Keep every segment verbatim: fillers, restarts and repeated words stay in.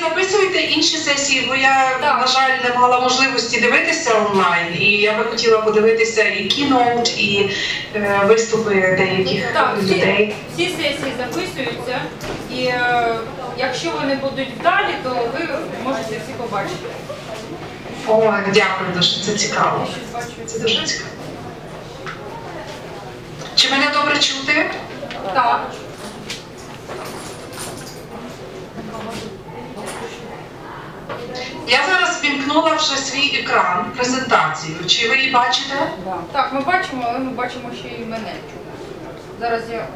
записуєте інші сесії, бо я, Так. на жаль, не мала можливості дивитися онлайн, і я би хотіла подивитися і keynote, і е, виступи деяких Так, всі, людей. всі сесії записуються, і е, якщо вони будуть вдалі, то ви можете всі побачити. О, дякую дуже, це цікаво. Я щось бачу. Це дуже цікаво. Чи мене добре чути? Так. Я зараз вімкнула вже свій екран, презентацію. Чи ви її бачите? Так, ми бачимо, але ми бачимо ще і мене. Зараз я...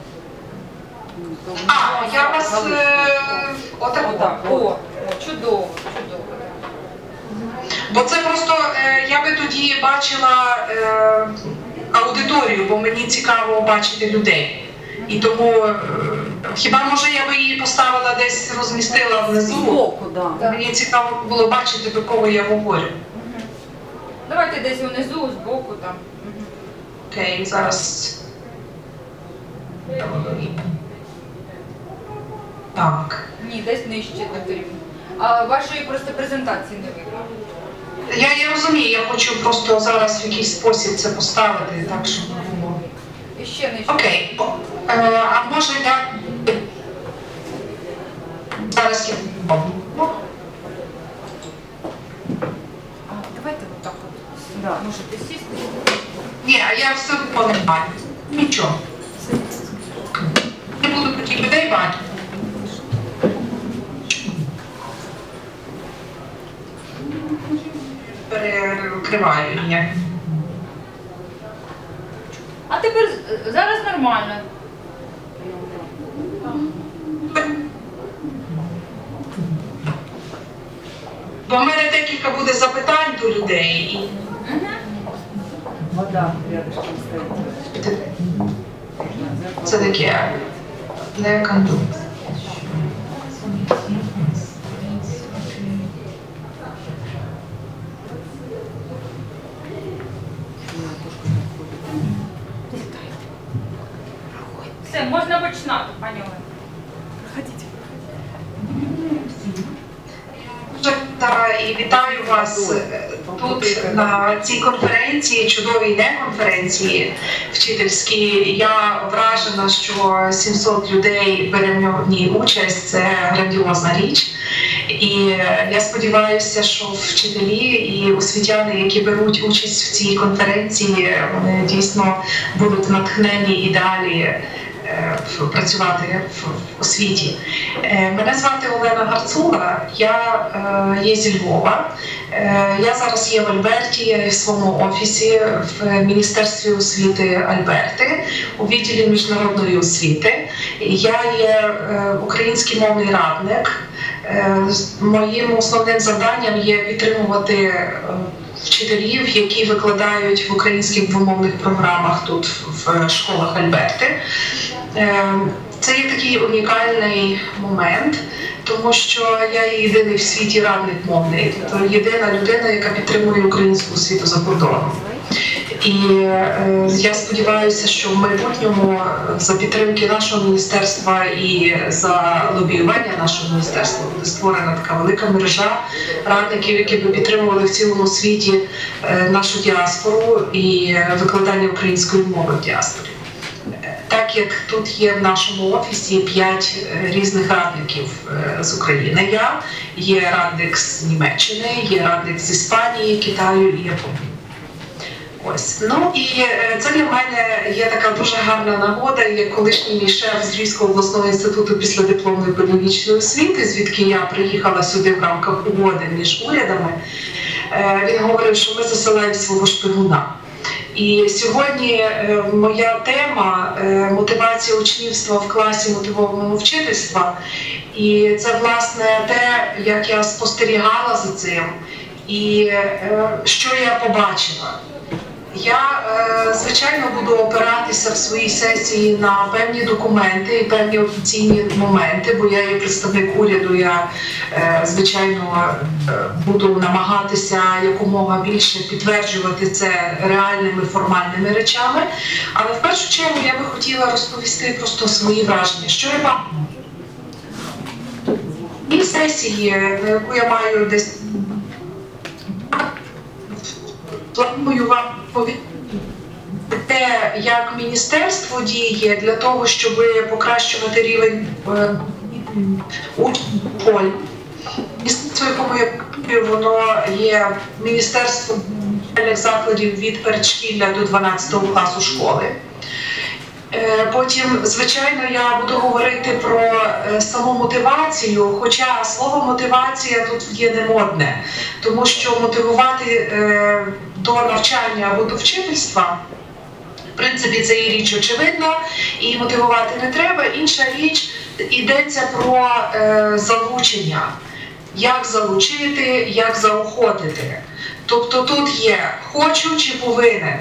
А, я вас е, отак. Отак. О, о, чудово, чудово. Бо це просто е, я би тоді бачила е, аудиторію, бо мені цікаво бачити людей. І тому е, хіба може я би її поставила десь, розмістила внизу? Збоку, да. Мені цікаво було бачити, до кого я говорю. Угу. Давайте десь внизу, збоку там. Угу. Окей, зараз. Так. Ні, десь нижче не потрібно. А вашої просто презентації не видно. Я, я розумію, я хочу просто зараз в якийсь спосіб це поставити, так щоб було. І ще нижче. Окей. О, е, а може я зараз я. А, давайте отак от. Да. Можете сісти. Ні, а я все понимаю. Нічого. Не буду таких людей бачити. Перекриваю її. А тепер з- зараз нормально. Бо в мене декілька буде запитань до людей. І... Вода рядышком стоит. Це таке. Не канду. Все, можна починати, пані Олена. Проходите. Дуже та, і вітаю вас е, тут на цій конференції, чудовій не конференції вчительській. Я вражена, що сімсот людей бере в ній участь. Це грандіозна річ. І е, я сподіваюся, що вчителі і освітяни, які беруть участь в цій конференції, вони дійсно будуть натхнені і далі е, працювати в освіті. Е, Мене звати Олена Гарцула, я е, є зі Львова. Е, Я зараз є в Альберті, я є в своєму офісі в Міністерстві освіти Альберти у відділі міжнародної освіти. Я є е, український мовний радник. Е, Моїм основним завданням є підтримувати е, вчителів, які викладають в українських двомовних програмах тут в школах Альберти. Е, Це є такий унікальний момент, тому що я є єдиний в світі радник мовний, тобто єдина людина, яка підтримує українську освіту за кордоном. І е, я сподіваюся, що в майбутньому за підтримки нашого міністерства і за лобіювання нашого міністерства буде створена така велика мережа радників, які би підтримували в цілому світі е, нашу діаспору і викладання української мови в діаспорі. Так як тут є в нашому офісі п'ять різних радників з України. Я є радник з Німеччини, є радник з Іспанії, Китаю і Японії. Ось. Ну і це для мене є така дуже гарна нагода, як колишній мій шеф з Львівського обласного інституту післядипломної педагогічної освіти, звідки я приїхала сюди в рамках угоди між урядами. Він говорив, що ми засилаємо свого шпигуна. І сьогодні моя тема – мотивація учнівства в класі мотивованого вчительства. І це, власне, те, як я спостерігала за цим і що я побачила. Я, звичайно, буду опиратися в своїй сесії на певні документи і певні офіційні моменти, бо я є представник уряду, я, звичайно, буду намагатися якомога більше підтверджувати це реальними формальними речами. Але в першу чергу я би хотіла розповісти просто свої враження. Що я бачу? І сесії, на яку я маю десь планую вам повідомити те, як міністерство діє для того, щоб покращувати рівень учнів в школі. Міністерство, якому я працюю, воно є міністерством навчальних закладів від передшкілля до дванадцятого класу школи. Потім, звичайно, я буду говорити про саму мотивацію, хоча слово мотивація тут є не модне, тому що мотивувати до навчання або до вчительства, в принципі, це і річ очевидна, і мотивувати не треба. Інша річ, йдеться про залучення. Як залучити, як заохотити. Тобто тут є «хочу» чи «повинен».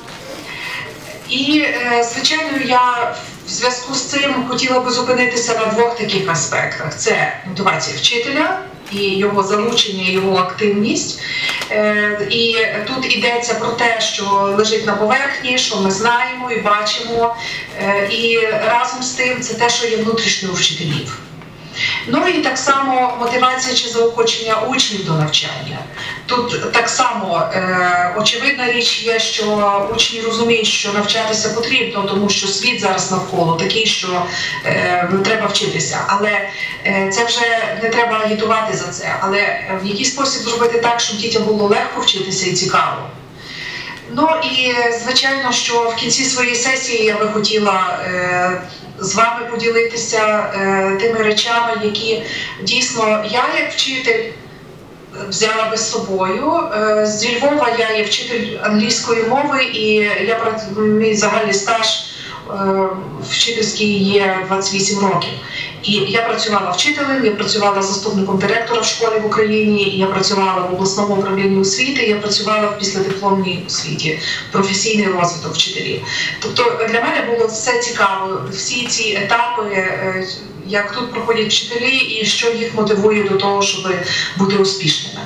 І, звичайно, я в зв'язку з цим хотіла би зупинитися на двох таких аспектах. Це мотивація вчителя і його залучення, його активність. І тут йдеться про те, що лежить на поверхні, що ми знаємо і бачимо. І разом з тим це те, що є внутрішньо у вчителів. Ну і так само мотивація чи заохочення учнів до навчання. Тут так само е, очевидна річ є, що учні розуміють, що навчатися потрібно, тому що світ зараз навколо такий, що е, треба вчитися. Але е, це вже не треба агітувати за це. Але в який спосіб зробити так, щоб дітям було легко вчитися і цікаво. Ну і звичайно, що в кінці своєї сесії я би хотіла е, з вами поділитися е, тими речами, які дійсно я як вчитель взяла би з собою. Е, зі Львова я є вчитель англійської мови, і я, мій загальний стаж е, вчительський є двадцять вісім років. І я працювала вчителем, я працювала заступником директора в школі в Україні, я працювала в обласному управлінні освіти, я працювала в післядипломній освіті, професійний розвиток вчителів. Тобто для мене було все цікаво, всі ці етапи, як тут проходять вчителі і що їх мотивує до того, щоб бути успішними.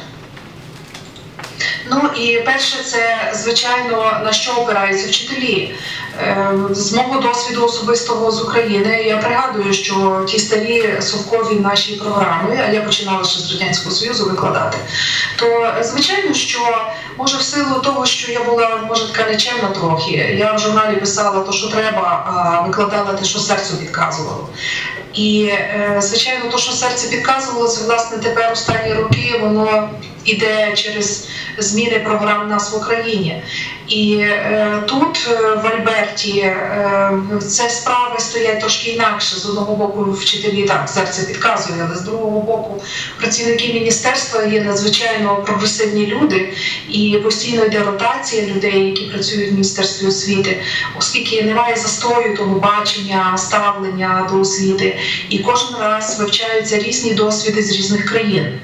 Ну і перше, це, звичайно, на що опираються вчителі. З мого досвіду особистого з України, я пригадую, що ті старі совкові наші програми, а я починала ще з Радянського Союзу викладати, то, звичайно, що, може, в силу того, що я була, може, така нечемна трохи, я в журналі писала те, що треба, а викладала те, що серцю підказувало. І, звичайно, те, що серце підказувало, це, власне, тепер останні роки, воно іде через зміни програм у нас в Україні. І е, тут, в Альберті, е, це справи стоять трошки інакше. З одного боку вчителі так серце підказує, але з другого боку працівники міністерства є надзвичайно прогресивні люди, і постійно йде ротація людей, які працюють в Міністерстві освіти, оскільки немає застою того бачення, ставлення до освіти, і кожен раз вивчаються різні досвіди з різних країн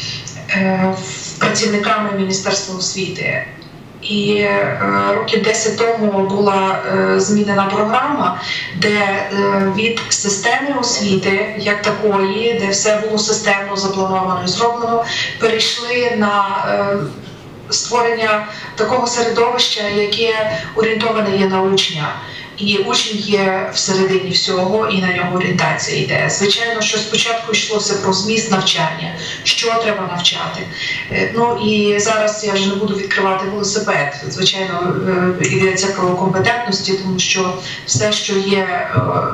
е, працівниками Міністерства освіти. І е, років десять тому була е, змінена програма, де е, від системи освіти, як такої, де все було системно заплановано і зроблено, перейшли на е, створення такого середовища, яке орієнтоване є на учня. І учень є всередині всього, і на нього орієнтація йде. Звичайно, що спочатку йшлося про зміст навчання, що треба навчати. Ну і зараз я вже не буду відкривати велосипед. Звичайно, йдеться про компетентності, тому що все, що є,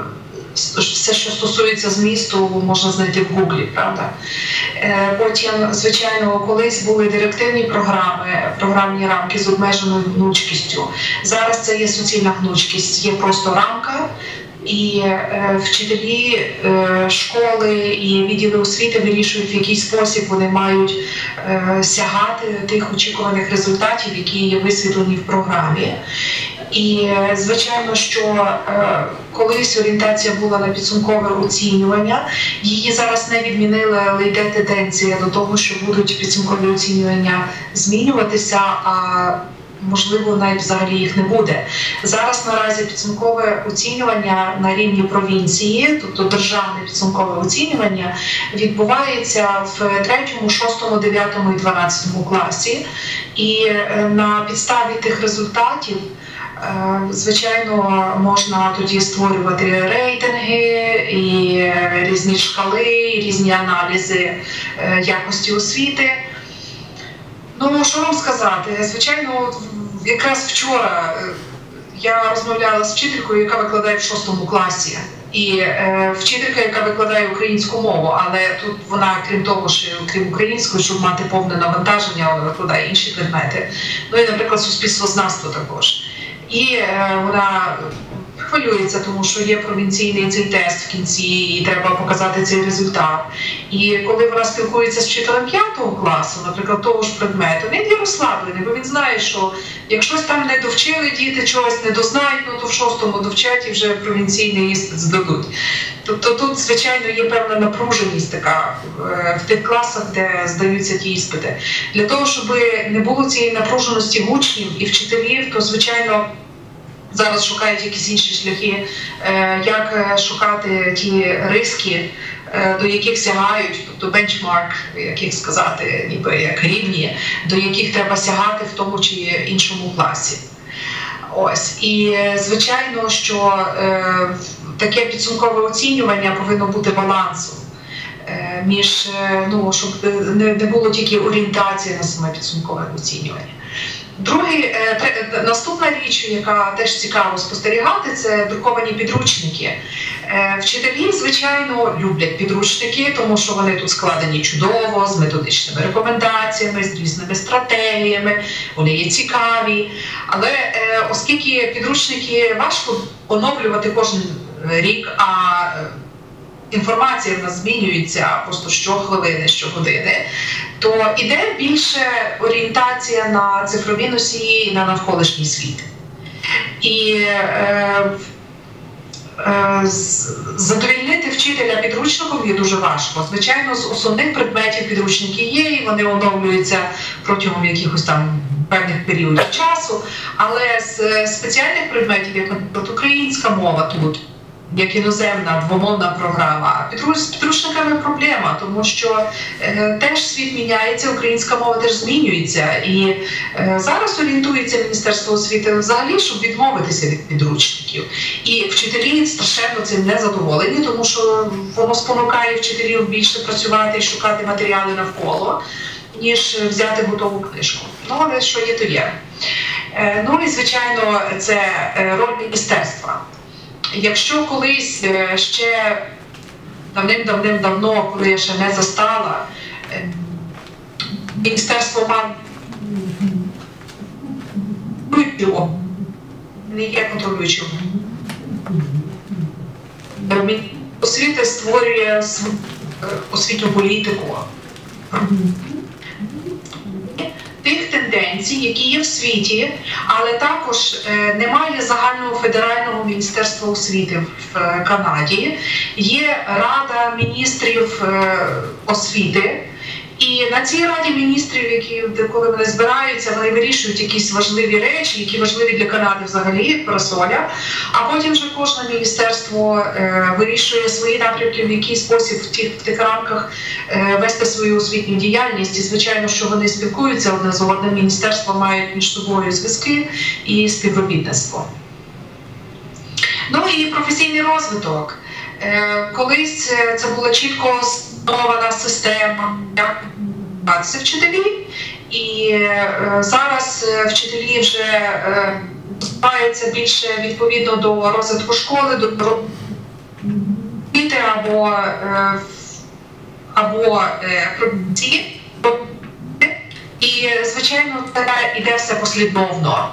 все, що стосується змісту, можна знайти в Гуглі, правда? Потім, звичайно, колись були директивні програми, програмні рамки з обмеженою гнучкістю. Зараз це є суцільна гнучкість, є просто рамка, і е, вчителі е, школи і відділи освіти вирішують, в який спосіб вони мають е, сягати тих очікуваних результатів, які є висвітлені в програмі. І, звичайно, що е, колись орієнтація була на підсумкове оцінювання, її зараз не відмінили, але йде тенденція до того, що будуть підсумкові оцінювання змінюватися, а можливо, навіть взагалі їх не буде. Зараз наразі підсумкове оцінювання на рівні провінції, тобто державне підсумкове оцінювання, відбувається в третьому, шостому, дев'ятому і дванадцятому класі. І на підставі тих результатів Звичайно, можна тоді створювати рейтинги і різні шкали, і різні аналізи якості освіти. Ну, що вам сказати? Звичайно, якраз вчора я розмовляла з вчителькою, яка викладає в шостому класі. І е, вчителька, яка викладає українську мову, але тут вона, крім того, що крім української, щоб мати повне навантаження, вона викладає інші предмети. Ну і, наприклад, суспільствознавство також. І е, вона хвилюється, тому що є провінційний цей тест в кінці, і треба показати цей результат. І коли вона спілкується з вчителем п'ятого класу, наприклад, того ж предмету, він є розслаблений, бо він знає, що якщо там не довчили діти чогось, не дознають, ну то в шостому довчать і вже провінційний іспит здадуть. Тобто тут, звичайно, є певна напруженість така в тих класах, де здаються ті іспити. Для того, щоб не було цієї напруженості учнів і вчителів, то, звичайно, зараз шукають якісь інші шляхи, як шукати ті риски, до яких сягають, тобто бенчмарк, як їх сказати, ніби як рівні, до яких треба сягати в тому чи іншому класі. Ось. І, звичайно, що е, таке підсумкове оцінювання повинно бути балансом е, між, ну, щоб не, не було тільки орієнтації на саме підсумкове оцінювання. Другий, е, наступна річ, яка теж цікаво спостерігати, це друковані підручники. Е, вчителі, звичайно, люблять підручники, тому що вони тут складені чудово, з методичними рекомендаціями, з різними стратегіями, вони є цікаві. Але е, оскільки підручники важко оновлювати кожен рік, а інформація в нас змінюється просто щохвилини, щогодини, то іде більше орієнтація на цифрові носії і на навколишній світ. І е, е, задовільнити вчителя підручником є дуже важко. Звичайно, з основних предметів підручники є, і вони оновлюються протягом якихось там певних періодів часу, але з спеціальних предметів, як, наприклад, українська мова тут, як іноземна двомовна програма, з підручниками проблема, тому що е, теж світ міняється, українська мова теж змінюється. І е, зараз орієнтується Міністерство освіти взагалі, щоб відмовитися від підручників. І вчителі страшенно цим не задоволені, тому що воно спонукає вчителів більше працювати і шукати матеріали навколо, ніж взяти готову книжку. Ну, але що є, то є. Е, ну і, звичайно, це роль міністерства. Якщо колись ще давним-давним-давно, коли я ще не застала, міністерство мало не є контролюючим. Освіта створює освітню політику тих тенденцій, які є в світі, але також е, немає загального федерального міністерства освіти в е, Канаді. Є Рада міністрів е, освіти, і на цій Раді міністрів, які, коли вони збираються, вони вирішують якісь важливі речі, які важливі для Канади взагалі, як парасоля, а потім вже кожне міністерство е, вирішує свої напрямки, в який спосіб в тих, в тих рамках е, вести свою освітню діяльність. І, звичайно, що вони спілкуються одне з одним, міністерства мають між собою зв'язки і співробітництво. Ну і професійний розвиток. Колись це була чітко сформована система це вчителі, і зараз вчителі вже збираються більше відповідно до розвитку школи, до діти або або продукції. І, звичайно, це іде все послідовно.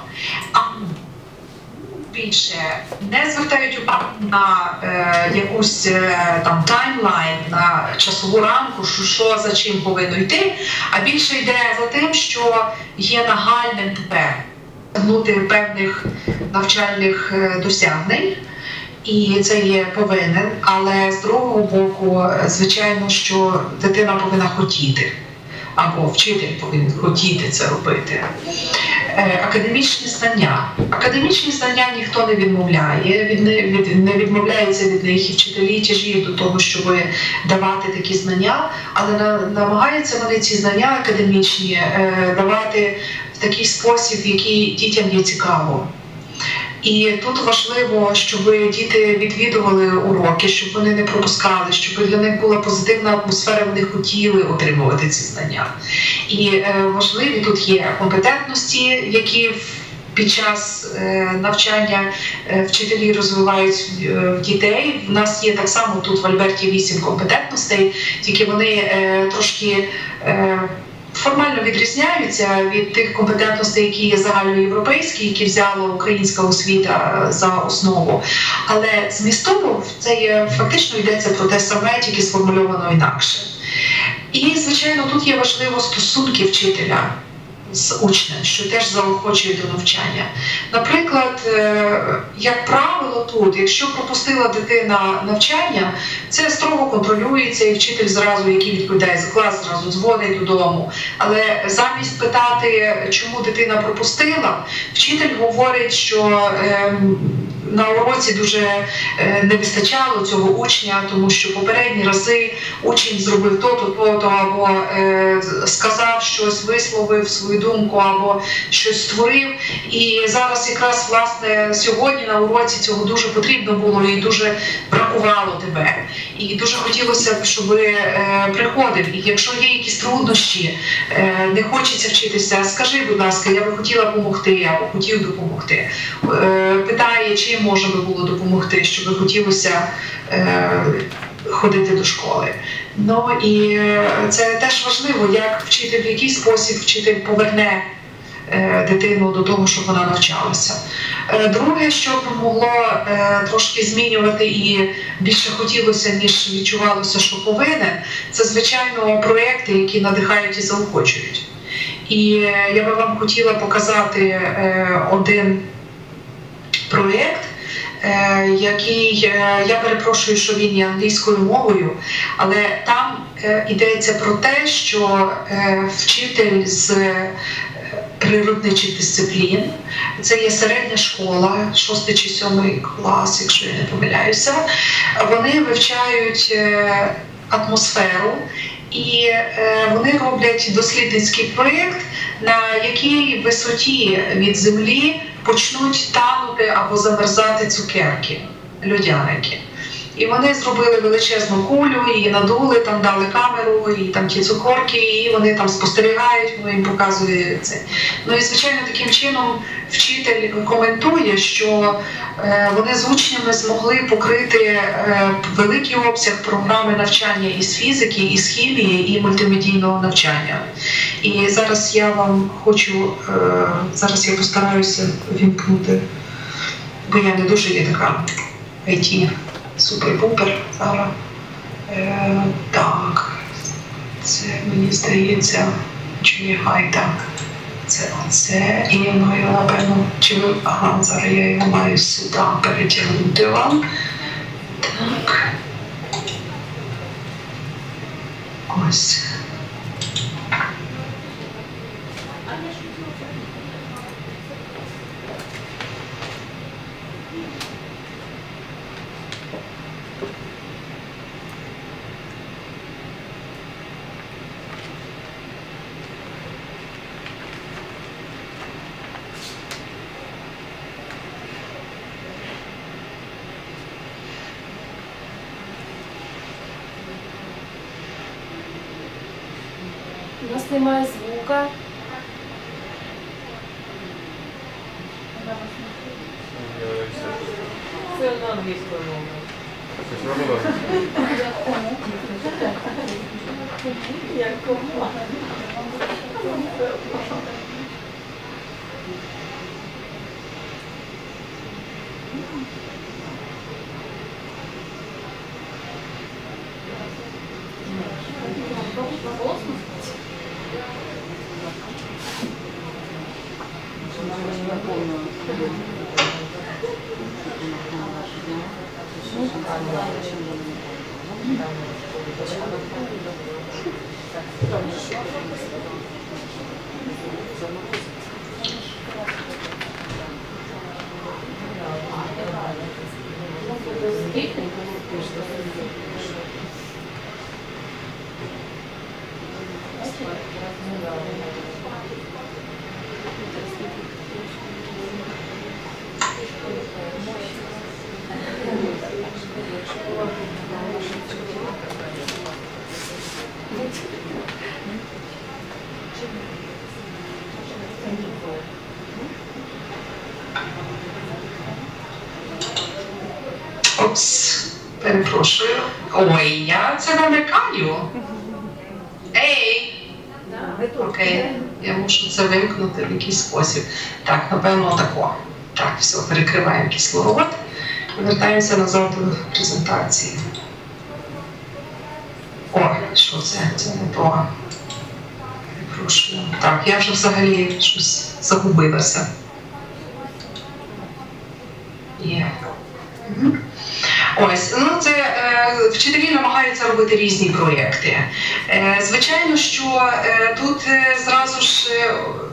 Більше не звертають увагу на е, якусь е, там таймлайн, на часову рамку, що, що за чим повинно йти, а більше йде за тим, що є нагальним тепер досягнути певних навчальних е, досягнень, і це є повинен, але з другого боку, звичайно, що дитина повинна хотіти, або вчитель повинен хотіти це робити. Академічні знання. Академічні знання ніхто не відмовляє, від, від, не відмовляється від них, і вчителі тяжіють до того, щоб давати такі знання, але на, намагаються вони ці знання академічні е, давати в такий спосіб, який дітям є цікаво. І тут важливо, щоб діти відвідували уроки, щоб вони не пропускали, щоб для них була позитивна атмосфера, вони хотіли отримувати ці знання. І важливі тут є компетентності, які під час навчання вчителі розвивають в дітей. У нас є так само тут в Альберті вісім компетентностей, тільки вони трошки формально відрізняються від тих компетентностей, які є загальноєвропейські, які взяла українська освіта за основу. Але змістово це є, фактично йдеться про те саме, тільки сформульовано інакше. І, звичайно, тут є важливо стосунки вчителя з учнем, що теж заохочує до навчання. Наприклад, як правило тут, якщо пропустила дитина навчання, це строго контролюється, і вчитель зразу, який відповідає за клас, зразу дзвонить додому. Але замість питати, чому дитина пропустила, вчитель говорить, що ем, на уроці дуже не вистачало цього учня, тому що попередні рази учень зробив то-то, то-то, або е, сказав щось, висловив свою думку, або щось створив. І зараз якраз, власне, сьогодні на уроці цього дуже потрібно було і дуже бракувало тебе. І дуже хотілося б, щоб е, приходив. І якщо є якісь труднощі, е, не хочеться вчитися, скажи, будь ласка, я би хотіла допомогти, або хотів допомогти. Е, питає, чим може би було допомогти, щоб хотілося е, ходити до школи. Ну і це теж важливо, як вчитель, в який спосіб вчитель поверне е, дитину до того, щоб вона навчалася. Е, друге, що б могло е, трошки змінювати і більше хотілося, ніж відчувалося, що повинен, це, звичайно, проєкти, які надихають і заохочують. І я би вам хотіла показати е, один проєкт, який, я перепрошую, що він є англійською мовою, але там йдеться про те, що вчитель з природничих дисциплін, це є середня школа, шостий чи сьомий клас, якщо я не помиляюся, вони вивчають атмосферу, і вони роблять дослідницький проєкт, на якій висоті від землі почнуть танути або замерзати цукерки, льодяники. І вони зробили величезну кулю, її надули, там дали камеру, і там ті цукорки, і вони там спостерігають, воно їм показує це. Ну і, звичайно, таким чином вчитель коментує, що е, вони з учнями змогли покрити е, великий обсяг програми навчання із фізики, із хімії, і мультимедійного навчання. І зараз я вам хочу, е, зараз я постараюся вімкнути, бо я не дуже є така ай ті. Супер-пупер зараз. Е, так, це мені здається, чи не хай так. Це оце, і я маю, напевно, чи ви, ага, зараз я його маю сюди перетягнути вам. Так. Ось. У нас немає звука. Це на англійською мовою. Як команда. Опс, перепрошую. Ой, я це намикаю. Ей! Окей, я мушу це вимкнути в якийсь спосіб. Так, напевно, тако. Так, все, перекриваємо кислород. Повертаємося назад до презентації. О, що це? Це не то. Перепрошую. Так, я вже взагалі щось загубилася. Є. Угу. Ось, ну це е, вчителі намагаються робити різні проєкти. Е, звичайно, що е, тут е, зразу ж е,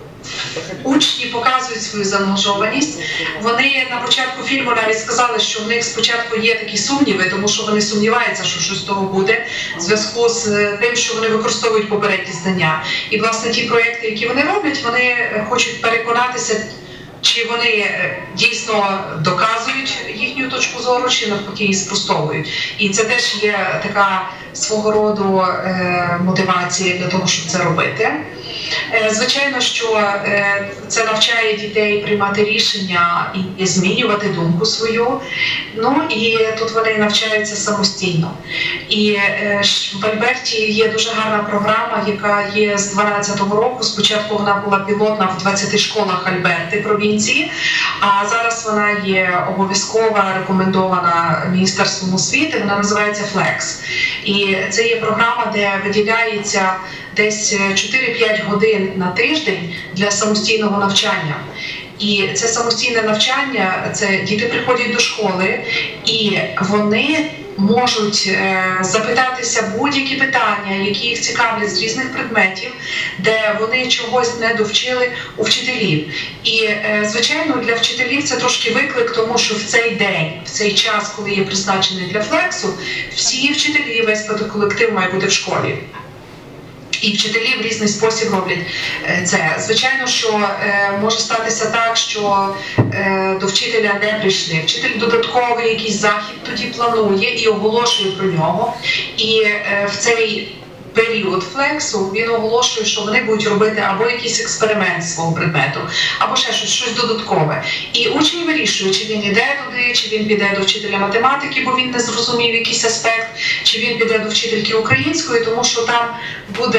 учні показують свою заангажованість. Вони на початку фільму навіть сказали, що в них спочатку є такі сумніви, тому що вони сумніваються, що щось з того буде, в зв'язку з тим, що вони використовують попередні знання. І, власне, ті проєкти, які вони роблять, вони хочуть переконатися, чи вони дійсно доказують їхню точку зору, чи навпаки її спростовують. І це теж є така свого роду е, мотивація для того, щоб це робити. Е, звичайно, що е, це навчає дітей приймати рішення і, і змінювати думку свою. Ну і тут вони навчаються самостійно. І е, в Альберті є дуже гарна програма, яка є з дванадцятого року. Спочатку вона була пілотна в двадцяти школах Альберти, провінції, а зараз вона є обов'язкова, рекомендована Міністерством освіти, вона називається Flex. І це є програма, де виділяється десь чотири-п'ять годин на тиждень для самостійного навчання. І це самостійне навчання, це діти приходять до школи і вони можуть е, запитатися будь-які питання, які їх цікавлять з різних предметів, де вони чогось не довчили у вчителів. І, е, звичайно, для вчителів це трошки виклик, тому що в цей день, в цей час, коли є призначений для флексу, всі вчителі, весь педколектив має бути в школі. І вчителі в різний спосіб роблять це. Звичайно, що е, може статися так, що е, до вчителя не прийшли. Вчитель додатковий якийсь захід тоді планує і оголошує про нього. І е, в цей період флексу він оголошує, що вони будуть робити або якийсь експеримент свого предмету, або ще щось, щось додаткове. І учень вирішує, чи він іде туди, чи він піде до вчителя математики, бо він не зрозумів якийсь аспект, чи він піде до вчительки української, тому що там буде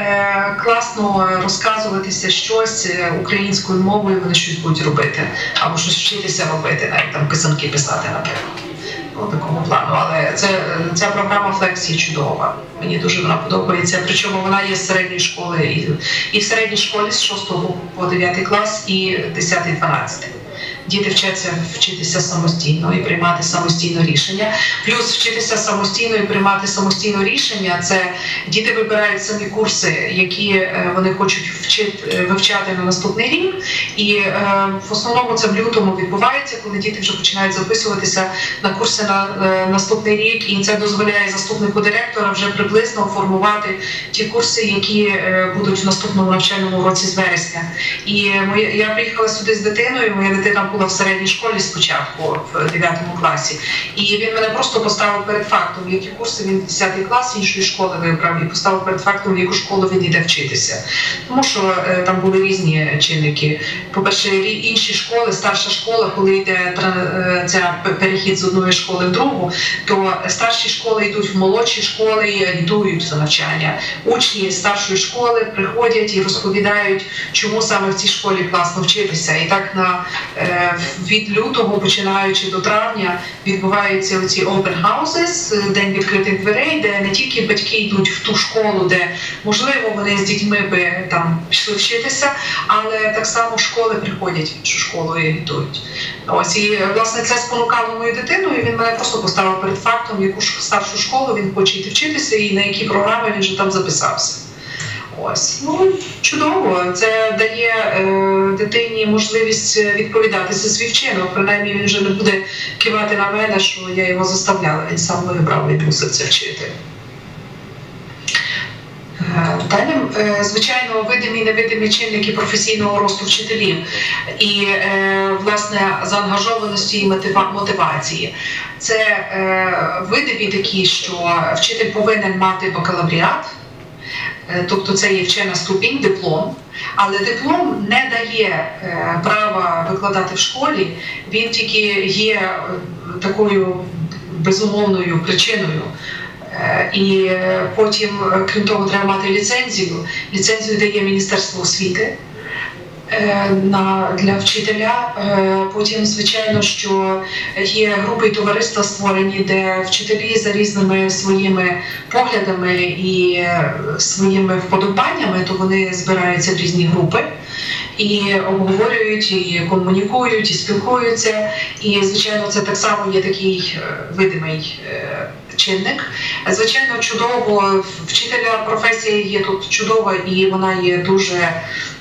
е, класно розказуватися щось українською мовою, вони щось будуть робити, або щось вчитися робити, навіть там писанки писати, наприклад. У такому плану, але це, ця програма Flex є чудова. Мені дуже вона подобається, причому вона є з середньої школи, і, і в середній школі з шостого по дев'ятий клас, і десятий-дванадцятий. Діти вчаться вчитися самостійно і приймати самостійно рішення. Плюс вчитися самостійно і приймати самостійно рішення – це діти вибирають самі курси, які вони хочуть вчити, вивчати на наступний рік. І е, в основному це в лютому відбувається, коли діти вже починають записуватися на курси на е, наступний рік. І це дозволяє заступнику директора вже приблизно формувати ті курси, які е, будуть в наступному навчальному році з вересня. І моя, я приїхала сюди з дитиною, моя дитина була в середній школі спочатку, в дев'ятому класі. І він мене просто поставив перед фактом, які курси він в десятий клас іншої школи вибрав, і поставив перед фактом, в яку школу він йде вчитися. Тому що е, там були різні чинники. По-перше, інші школи, старша школа, коли йде е, ця перехід з одної школи в другу, то старші школи йдуть в молодші школи і агітують за навчання. Учні з старшої школи приходять і розповідають, чому саме в цій школі класно вчитися. І так на е, від лютого, починаючи до травня, відбуваються оці open houses, день відкритих дверей, де не тільки батьки йдуть в ту школу, де, можливо, вони з дітьми би там пішли вчитися, але так само школи приходять в іншу школу і агітують. Ось, і, власне, це спонукало мою дитину, і він мене просто поставив перед фактом, в яку старшу школу він хоче йти вчитися, і на які програми він вже там записався. Ось, ну, чудово. Це дає е, дитині можливість відповідати за свій вчинок. Принаймні він вже не буде кивати на мене, що я його заставляла. Він сам вибрав, він мусив це вчити. Е, далі, е, звичайно, видимі і невидимі чинники професійного росту вчителів і, е, власне, заангажованості і мотива мотивації. Це е, видимі такі, що вчитель повинен мати бакалавріат, тобто це є вчена ступінь, диплом, але диплом не дає е, права викладати в школі, він тільки є такою безумовною причиною. І потім, крім того, треба мати ліцензію. Ліцензію дає Міністерство освіти на, для вчителя. Потім, звичайно, що є групи і товариства створені, де вчителі за різними своїми поглядами і своїми вподобаннями, то вони збираються в різні групи і обговорюють, і комунікують, і спілкуються. І, звичайно, це так само є такий видимий чинник. Звичайно, чудово, вчителя професія є тут чудова, і вона є дуже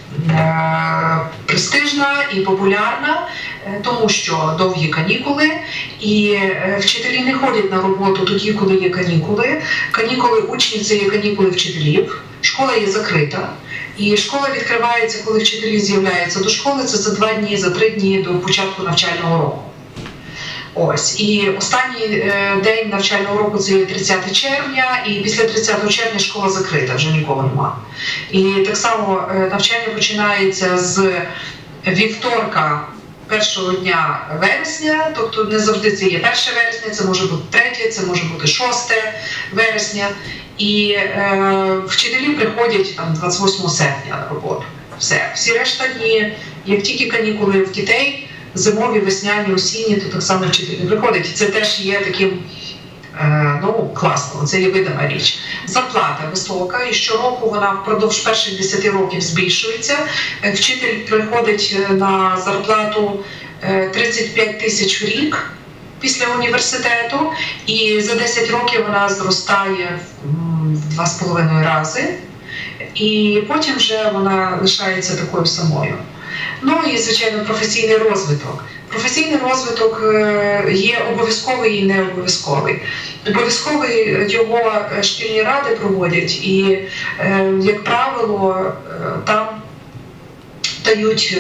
престижна і популярна, тому що довгі канікули, і вчителі не ходять на роботу тоді, коли є канікули. Канікули учнів – це є канікули вчителів, школа є закрита. І школа відкривається, коли вчителі з'являються до школи, це за два дні, за три дні до початку навчального року. Ось. І останній е, день навчального року – це тридцяте червня, і після тридцятого червня школа закрита, вже нікого нема. І так само е, навчання починається з вівторка першого дня вересня, тобто не завжди це є перше вересня, це може бути третє, це може бути шосте вересня. І е, вчителі приходять там двадцять восьмого серпня на роботу. Все. Всі решта дні, як тільки канікули в дітей, зимові, весняні, осінні, то так само вчителі приходять. І це теж є таким, е, ну, класно, це є видима річ. Зарплата висока, і щороку вона впродовж перших десяти років збільшується. Вчитель приходить на зарплату е, тридцять п'ять тисяч в рік після університету, і за десять років вона зростає в два з половиною рази, і потім вже вона лишається такою самою. Ну і, звичайно, професійний розвиток. Професійний розвиток є обов'язковий і не обов'язковий. Обов'язковий його шкільні ради проводять, і, як правило, там дають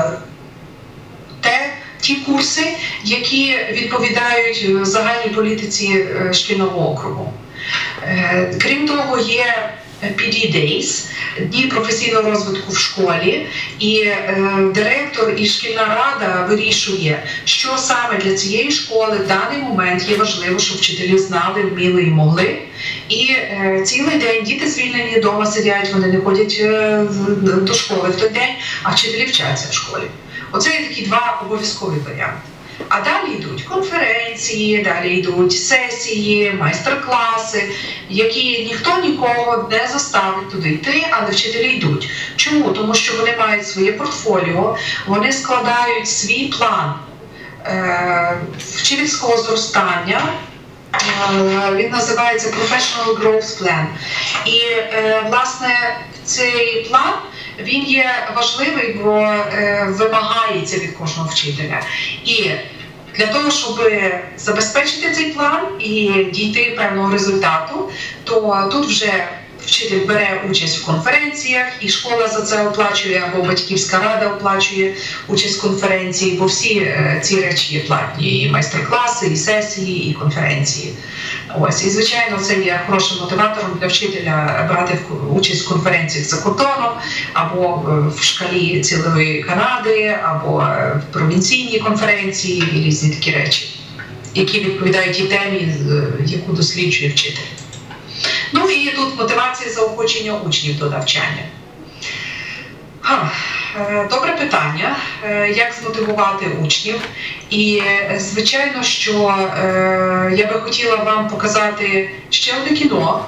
те, ті курси, які відповідають загальній політиці шкільного округу. Крім того, є пі ді Days, дні професійного розвитку в школі, і е, директор і шкільна рада вирішує, що саме для цієї школи в даний момент є важливо, щоб вчителі знали, вміли і могли. І е, цілий день діти звільнені, вдома сидять, вони не ходять е, до школи в той день, а вчителі вчаться в школі. Оце є такі два обов'язкові варіанти. А далі йдуть конференції, далі йдуть сесії, майстер-класи, які ніхто нікого не заставить туди йти, але вчителі йдуть. Чому? Тому що вони мають своє портфоліо, вони складають свій план е- вчительського зростання. Е- він називається Professional Growth Plan. І, е- власне, цей план він є важливий, бо е, вимагається від кожного вчителя. І для того, щоб забезпечити цей план і дійти певного результату, то тут вже вчитель бере участь в конференціях, і школа за це оплачує, або батьківська рада оплачує участь в конференції, бо всі е, ці речі є платні, і майстер-класи, і сесії, і конференції. Ось. І, звичайно, це є хорошим мотиватором для вчителя брати участь в конференціях за кордоном, або в шкалі цілої Канади, або в провінційній конференції, і різні такі речі, які відповідають тій темі, яку досліджує вчитель. Ну і тут мотивація заохочення учнів до навчання. Ха. Добре питання, як змотивувати учнів. І, звичайно, що е, я би хотіла вам показати ще одне кіно,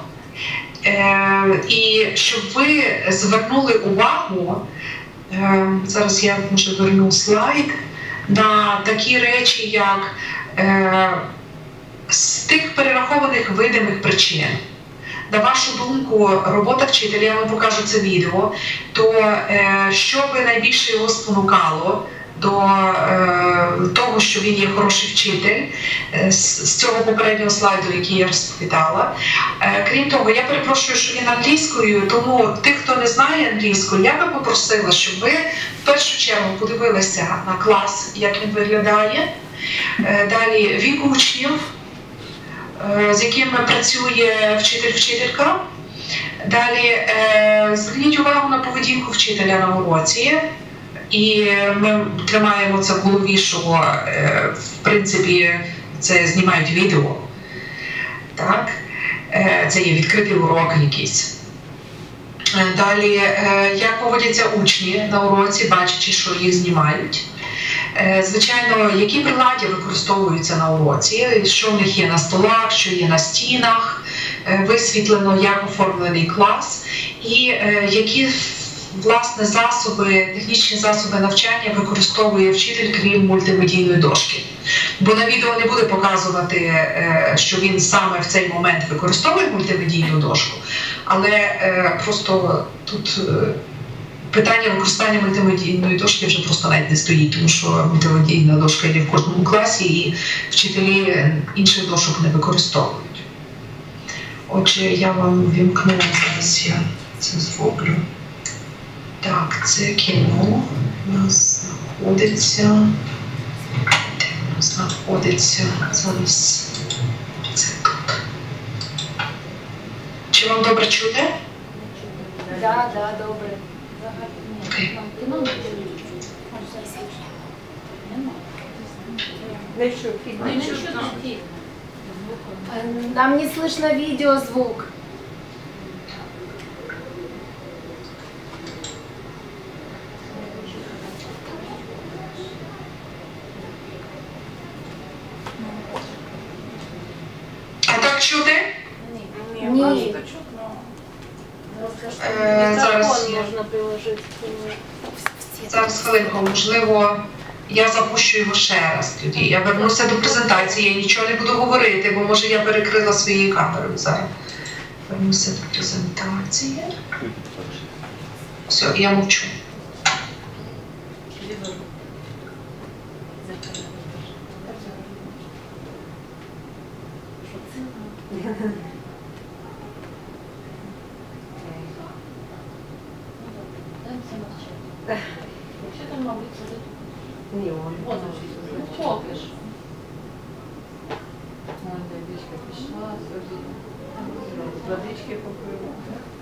е, і щоб ви звернули увагу, е, зараз я, може, верну слайд, на такі речі, як е, з тих перерахованих видимих причин. На вашу думку, робота вчителя, я вам покажу це відео, то е, що би найбільше його спонукало до е, того, що він є хороший вчитель, е, з, з цього попереднього слайду, який я розповідала. Е, крім того, я перепрошую, що він англійською, тому тих, хто не знає англійську, я би попросила, щоб ви в першу чергу подивилися на клас, як він виглядає, е, далі вік учнів, з якими працює вчитель-вчителька. Далі е, зверніть увагу на поведінку вчителя на уроці. І ми тримаємо це в голові, що е, в принципі це знімають відео. Так? Це є відкритий урок якийсь. Далі, як поводяться учні на уроці, бачачи, що їх знімають. Звичайно, які приладдя використовуються на уроці, що в них є на столах, що є на стінах, висвітлено, як оформлений клас і які, власне, засоби, технічні засоби навчання використовує вчитель, крім мультимедійної дошки. Бо на відео не буде показувати, що він саме в цей момент використовує мультимедійну дошку, але просто тут питання використання мультимедійної дошки вже просто навіть не стоїть, тому що мультимедійна дошка є в кожному класі і вчителі інших дошок не використовують. Отже, я вам вімкну, зараз я це зроблю. Так, це кіно у нас знаходиться, де воно знаходиться зараз, це тут. Чи вам добре чути? Да, да, добре. Окей. Нам не слышно видеозвук. А так чути? Ні. Е, зараз, Можна приложити. зараз хвилинку, можливо, я запущу його ще раз тоді. Я вернуся до презентації, я нічого не буду говорити, бо може я перекрила своєю камерою зараз. Вернуся до презентації. Все, я мовчу. Ні, он. Поки ж. Водичка пішла, водички попила.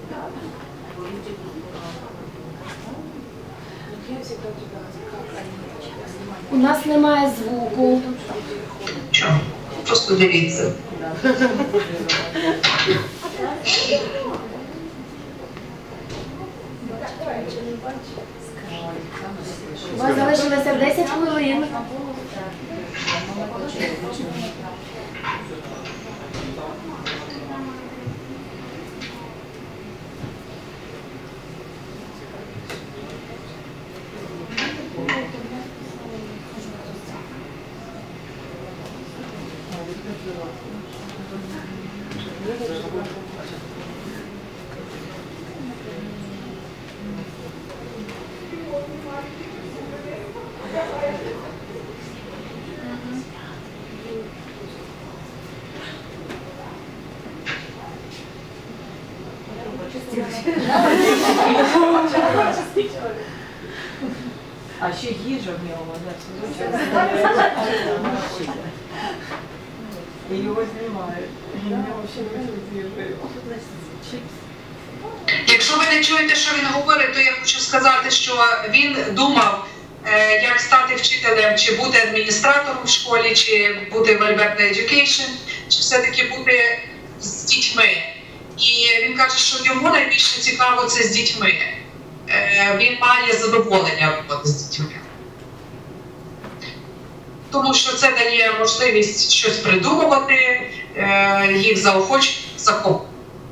У нас немає звуку. Чого? Просто дивіться. У вас залишилося десять хвилин. А ще їжа в нього, і його знімають. Мене взагалі не їжею. Якщо ви не чуєте, що він говорить, то я хочу сказати, що він думав, як стати вчителем, чи бути адміністратором в школі, чи бути в Alberta Education, чи все-таки бути з дітьми. І він каже, що йому найбільше цікаво це з дітьми. Він має задоволення роботи з дітьми. Тому що це дає можливість щось придумувати, їх заохочувати, захоплювати.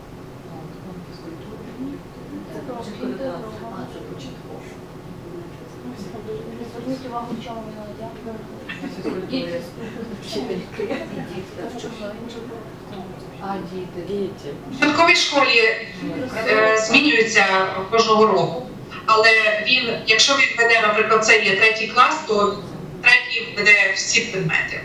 Зверніть увагу, в чому вона А діти, діти. В початковій школі е, змінюється кожного року, але він, якщо він веде, наприклад, це є третій клас, то третій веде всі предмети.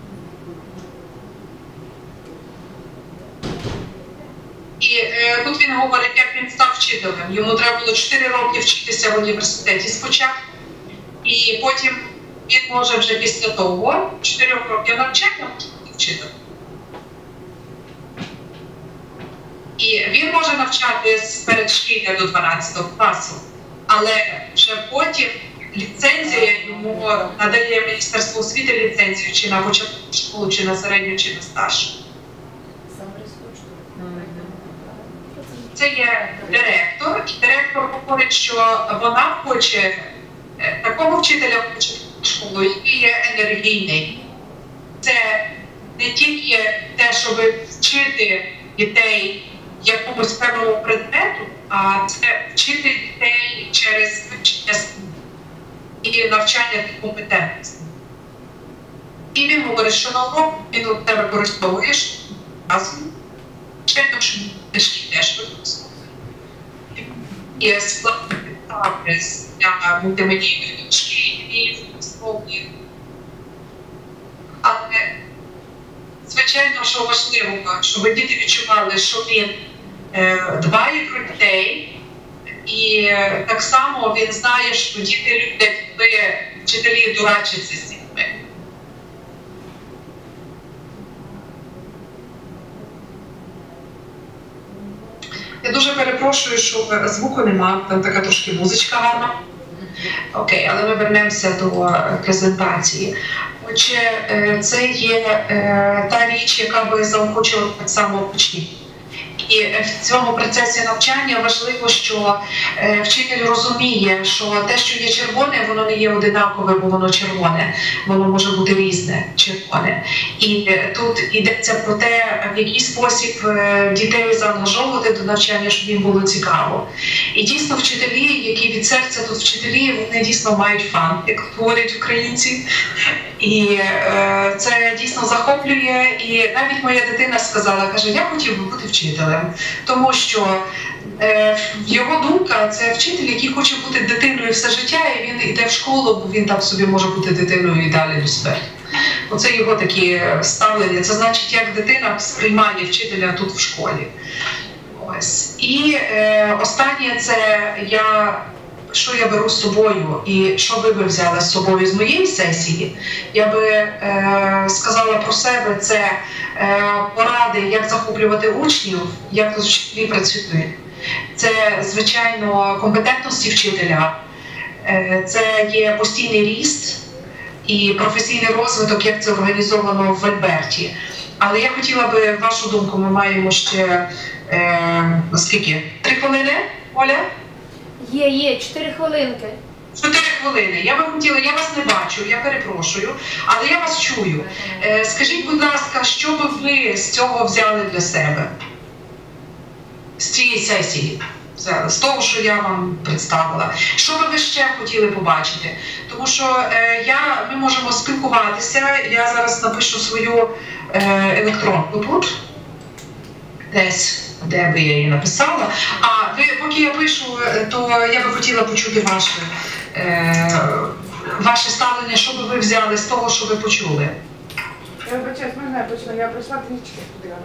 І е, тут він говорить, як він став вчителем. Йому треба було чотири роки вчитися в університеті спочатку, і потім він може вже після того чотирьох років навчання бути вчителем. І він може навчати з передшкілля до дванадцятого класу, але вже потім ліцензія йому надає Міністерство освіти ліцензію чи на початкову школу, чи на середню, чи на старшу. Це є директор, і директор говорить, що вона хоче такого вчителя в початкову школу, який є енергійний. Це не тільки те, щоб вчити дітей якомусь певному предмету, а це вчити дітей через вивчення і навчання та компетентності. І він говорить, що на урок він у тебе використовуєш разом, звичайно, що книжки теж використовуєш. Є складні підстави для мультимедійної книжки, і використовує. Але, звичайно, що важливо, щоб діти відчували, що він е, дбає про дітей, і е, так само він знає, що діти люблять, коли вчителі дурачаться з дітьми. Я дуже перепрошую, що звуку нема, там така трошки музичка гарна. Окей, але ми вернемося до презентації. Отже, це є та річ, яка би заохочувала так само учнів. І в цьому процесі навчання важливо, що вчитель розуміє, що те, що є червоне, воно не є одинакове, бо воно червоне. Воно може бути різне, червоне. І тут йдеться про те, в який спосіб дітей заангажовувати до навчання, щоб їм було цікаво. І дійсно вчителі, які від серця тут вчителі, вони дійсно мають фан, як говорять українці. І е, це дійсно захоплює. І навіть моя дитина сказала, каже, я хотів би бути вчителем. Тому що е, його думка – це вчитель, який хоче бути дитиною все життя, і він йде в школу, бо він там собі може бути дитиною і далі до смерті. Оце його такі ставлення. Це значить, як дитина сприймає вчителя тут в школі. Ось. І е, останнє – це я... що я беру з собою і що ви б взяли з собою з моєї сесії, я би е, сказала про себе, це е, поради, як захоплювати учнів, як вчителі працюють. Це, звичайно, компетентності вчителя, е, це є постійний ріст і професійний розвиток, як це організовано в Альберті. Але я хотіла би вашу думку, ми маємо ще, е, скільки? Три хвилини, Оля? Є, є, чотири хвилинки. Чотири хвилини. Я би хотіла, я вас не бачу, я перепрошую, але я вас чую. Е, скажіть, будь ласка, що би ви з цього взяли для себе? З цієї сесії? З того, що я вам представила. Що би ви ще хотіли побачити? Тому що е, я, ми можемо спілкуватися, я зараз напишу свою е, електронку тут, десь. Де би я її написала. А ви, поки я пишу, то я би хотіла почути ваше, е, ваше ставлення, що би ви взяли з того, що ви почули. Я вибачаюсь, можна я почну? Я прийшла трішки,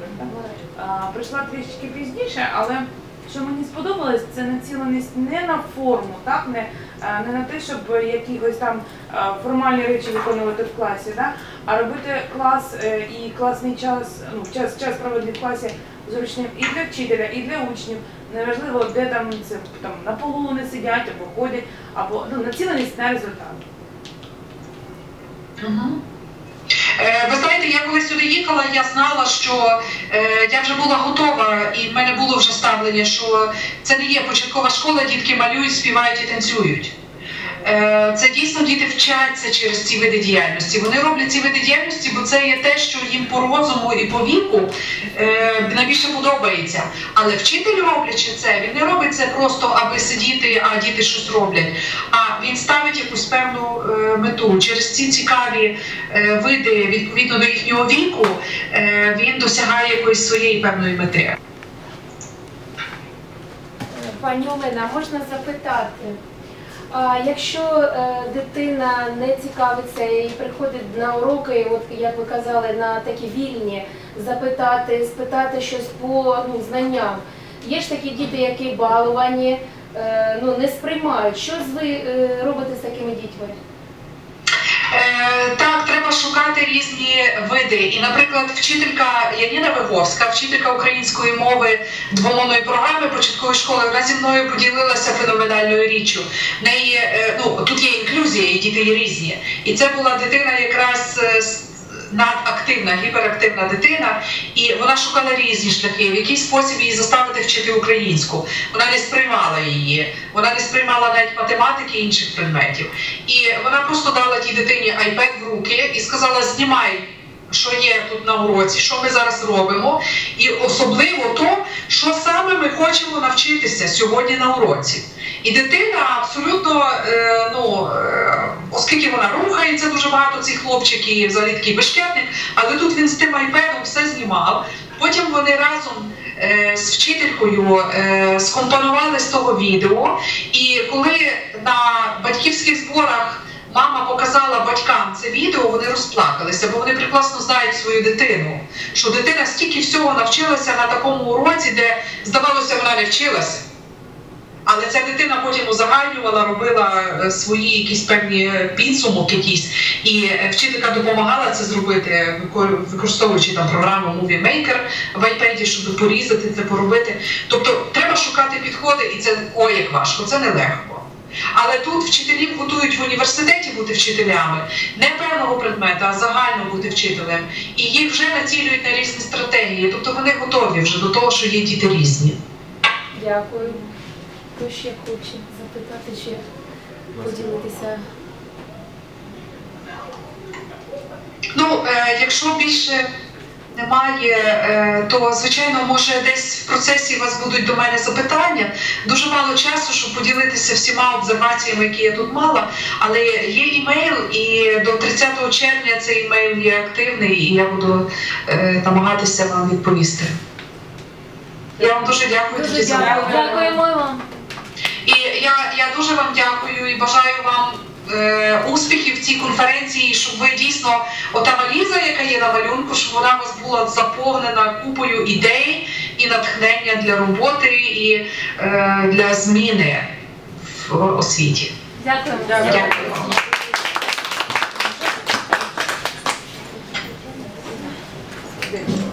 а, прийшла трішки пізніше, але що мені сподобалось, це націленість не на форму, так? Не, не на те, щоб якісь там формальні речі виконувати в класі, так? А робити клас і класний час, ну, час, час проводити в класі зручним і для вчителя, і для учнів. Неважливо, де там, це, там на полу вони сидять, або ходять, або ну, націленість на результат. Угу. Ви знаєте, я коли сюди їхала, я знала, що е, я вже була готова, і в мене було вже ставлення, що це не є початкова школа, дітки малюють, співають і танцюють. Е, це дійсно діти вчаться через ці види діяльності. Вони роблять ці види діяльності, бо це є те, що їм по розуму і по віку е, найбільше подобається. Але вчитель, роблячи це, він не робить це просто, аби сидіти, а діти щось роблять. А він ставить якусь певну е, мету. Через ці цікаві е, види, відповідно до їхнього віку, е, він досягає якоїсь своєї певної мети. Пані Олена, можна запитати? А якщо е, дитина не цікавиться і приходить на уроки, от як ви казали, на такі вільні, запитати, спитати щось по ну, знанням, є ж такі діти, які балувані, е, ну, не сприймають. Що ви е, робите з такими дітьми? Е, так, треба треба шукати різні види. І, наприклад, вчителька Яніна Виговська, вчителька української мови двомовної програми початкової школи, вона зі мною поділилася феноменальною річчю. В неї, ну, тут є інклюзія, і діти є різні. І це була дитина якраз надактивна, гіперактивна дитина, і вона шукала різні шляхи, в який спосіб її заставити вчити українську. Вона не сприймала її, вона не сприймала навіть математики і інших предметів. І вона просто дала тій дитині айпед в руки і сказала: знімай, що є тут на уроці, що ми зараз робимо, і особливо то, що саме ми хочемо навчитися сьогодні на уроці. І дитина абсолютно, е, ну, е, оскільки вона рухається дуже багато цих хлопчиків, взагалі такий бешкетник, але тут він з тим айпедом все знімав. Потім вони разом е, з вчителькою е, скомпонували з того відео, і коли на батьківських зборах мама показала батькам це відео, вони розплакалися, бо вони прекрасно знають свою дитину, що дитина стільки всього навчилася на такому уроці, де, здавалося, вона не вчилася. Але ця дитина потім узагальнювала, робила свої якісь певні підсумок якісь, і вчителька допомагала це зробити, використовуючи там програму Movie Maker в iPad, щоб порізати це, поробити. Тобто треба шукати підходи, і це, ой, як важко, це нелегко. Але тут вчителів готують в університеті бути вчителями, не певного предмета, а загально бути вчителем. І їх вже націлюють на різні стратегії, тобто вони готові вже до того, що є діти різні. Дякую. Хто ще хоче запитати, чи поділитися? Ну, е, якщо більше немає, е, то, звичайно, може десь в процесі у вас будуть до мене запитання. Дуже мало часу, щоб поділитися всіма обсерваціями, які я тут мала, але є імейл, і до тридцятого червня цей імейл є активний, і я буду е, намагатися вам відповісти. Я вам дуже дякую. Дуже дякую. Дякуємо вам. І я, я дуже вам дякую і бажаю вам е, успіхів в цій конференції, щоб ви дійсно, ота валіза, яка є на малюнку, щоб вона у вас була заповнена купою ідей і натхнення для роботи і е, для зміни в освіті. Дякую. Дякую. Дякую.